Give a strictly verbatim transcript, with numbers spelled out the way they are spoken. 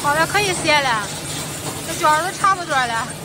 好了，可以卸了，这卷儿都差不多了。